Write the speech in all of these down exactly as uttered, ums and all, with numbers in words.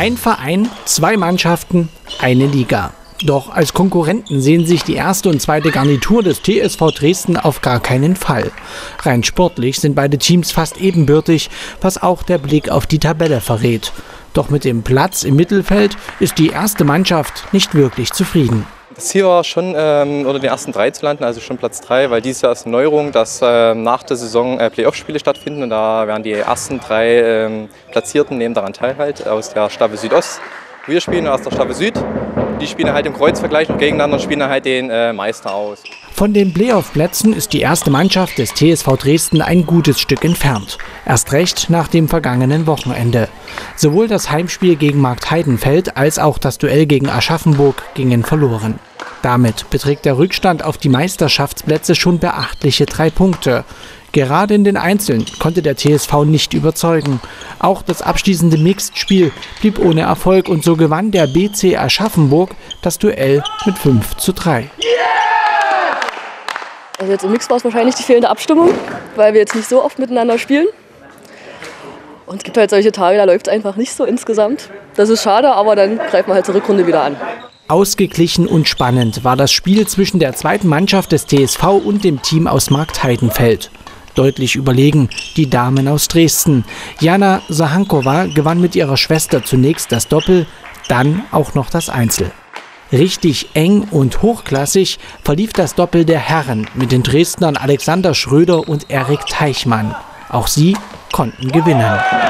Ein Verein, zwei Mannschaften, eine Liga. Doch als Konkurrenten sehen sich die erste und zweite Garnitur des T S V Dresden auf gar keinen Fall. Rein sportlich sind beide Teams fast ebenbürtig, was auch der Blick auf die Tabelle verrät. Doch mit dem Platz im Mittelfeld ist die erste Mannschaft nicht wirklich zufrieden. Das Ziel war schon, ähm, unter den ersten drei zu landen, also schon Platz drei, weil dieses Jahr ist eine Neuerung, dass äh, nach der Saison äh, Playoff-Spiele stattfinden und da werden die ersten drei ähm, Platzierten nehmen daran teil halt aus der Staffel Südost. Wir spielen aus der Staffel Süd, die spielen halt im Kreuzvergleich und gegeneinander spielen halt den äh, Meister aus. Von den Playoff-Plätzen ist die erste Mannschaft des T S V Dresden ein gutes Stück entfernt. Erst recht nach dem vergangenen Wochenende. Sowohl das Heimspiel gegen Markt Heidenfeld als auch das Duell gegen Aschaffenburg gingen verloren. Damit beträgt der Rückstand auf die Meisterschaftsplätze schon beachtliche drei Punkte. Gerade in den Einzeln konnte der T S V nicht überzeugen. Auch das abschließende Mixed-Spiel blieb ohne Erfolg und so gewann der B C Aschaffenburg das Duell mit fünf zu drei. Also jetzt im Mix war es wahrscheinlich die fehlende Abstimmung, weil wir jetzt nicht so oft miteinander spielen. Und es gibt halt solche Tage, da läuft es einfach nicht so insgesamt. Das ist schade, aber dann greifen wir halt zur Rückrunde wieder an. Ausgeglichen und spannend war das Spiel zwischen der zweiten Mannschaft des T S V und dem Team aus Markt Heidenfeld. Deutlich überlegen die Damen aus Dresden. Jana Sahankova gewann mit ihrer Schwester zunächst das Doppel, dann auch noch das Einzel. Richtig eng und hochklassig verlief das Doppel der Herren mit den Dresdnern Alexander Schröder und Erik Teichmann. Auch sie konnten gewinnen.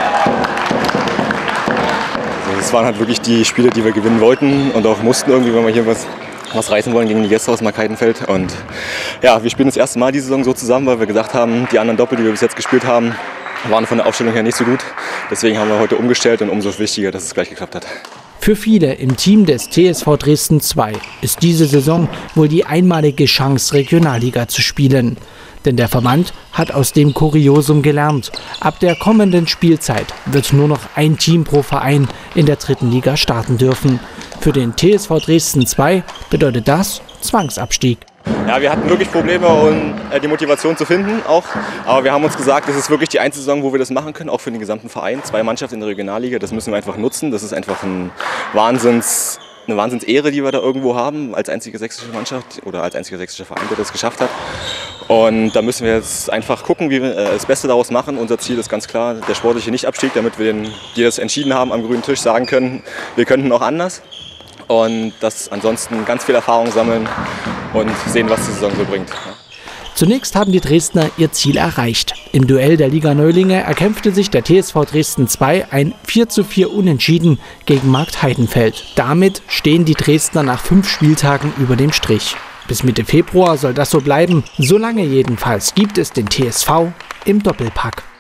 Es waren halt wirklich die Spiele, die wir gewinnen wollten und auch mussten irgendwie, wenn wir hier was, was reißen wollen gegen die Gäste aus Markt Heidenfeld. Und ja, wir spielen das erste Mal diese Saison so zusammen, weil wir gesagt haben, die anderen Doppel, die wir bis jetzt gespielt haben, waren von der Aufstellung her nicht so gut. Deswegen haben wir heute umgestellt und umso wichtiger, dass es gleich geklappt hat. Für viele im Team des T S V Dresden zwei ist diese Saison wohl die einmalige Chance, Regionalliga zu spielen. Denn der Verband hat aus dem Kuriosum gelernt. Ab der kommenden Spielzeit wird nur noch ein Team pro Verein in der dritten Liga starten dürfen. Für den T S V Dresden zwei bedeutet das Zwangsabstieg. Ja, wir hatten wirklich Probleme, um die Motivation zu finden auch. Aber wir haben uns gesagt, das ist wirklich die einzige Saison, wo wir das machen können, auch für den gesamten Verein. Zwei Mannschaften in der Regionalliga, das müssen wir einfach nutzen. Das ist einfach ein Wahnsinns, eine Wahnsinnsehre, die wir da irgendwo haben, als einzige sächsische Mannschaft oder als einziger sächsischer Verein, der das geschafft hat. Und da müssen wir jetzt einfach gucken, wie wir das Beste daraus machen. Unser Ziel ist ganz klar der sportliche Nichtabstieg, damit wir, den, die das entschieden haben, am grünen Tisch sagen können, wir könnten auch anders. Und das ansonsten ganz viel Erfahrung sammeln und sehen, was die Saison so bringt. Zunächst haben die Dresdner ihr Ziel erreicht. Im Duell der Liga Neulinge erkämpfte sich der T S V Dresden zwei ein vier zu vier Unentschieden gegen Markt Heidenfeld. Damit stehen die Dresdner nach fünf Spieltagen über dem Strich. Bis Mitte Februar soll das so bleiben. Solange jedenfalls gibt es den T S V im Doppelpack.